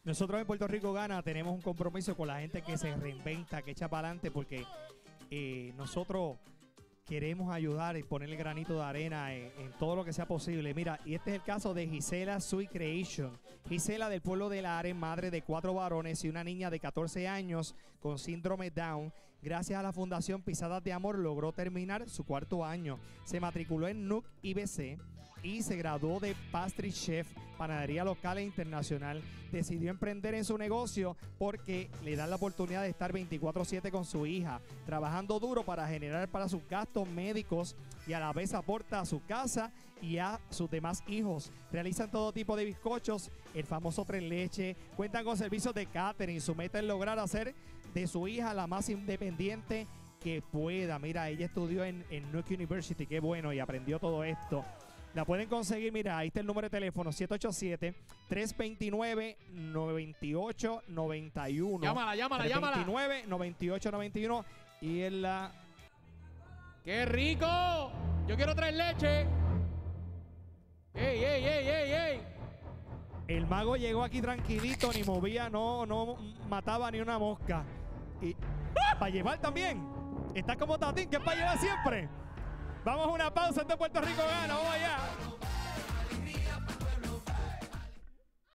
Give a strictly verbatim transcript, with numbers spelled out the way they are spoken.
Nosotros en Puerto Rico Gana tenemos un compromiso con la gente que se reinventa, que echa para adelante, porque eh, nosotros queremos ayudar y poner el granito de arena en, en todo lo que sea posible. Mira, y este es el caso de Gisela Sui Creation. Gisela, del pueblo de Lares, madre de cuatro varones y una niña de catorce años con síndrome Down, gracias a la Fundación Pisadas de Amor logró terminar su cuarto año. Se matriculó en N U C I B C y se graduó de Pastry Chef, panadería local e internacional. Decidió emprender en su negocio porque le dan la oportunidad de estar veinticuatro siete con su hija, trabajando duro para generar para sus gastos médicos y a la vez aporta a su casa y a sus demás hijos. Realizan todo tipo de bizcochos, el famoso tres leche, cuentan con servicios de catering. Su meta es lograr hacer de su hija la más independiente que pueda. Mira, ella estudió en, en N U C University, qué bueno, y aprendió todo esto. La pueden conseguir, mira, ahí está el número de teléfono, siete ocho siete, tres dos nueve, nueve ocho nueve uno. Llámala, llámala, tres dos llámala. nueve, nueve ocho nueve uno. Y en la... ¡Qué rico! Yo quiero tres leches. ¡Ey, ey, ey, ey, ey! El mago llegó aquí tranquilito, ni movía, no, no mataba ni una mosca. Y para llevar también. Está como Tatín, que es para llevar siempre. Vamos a una pausa, este Puerto Rico Gana, vamos allá.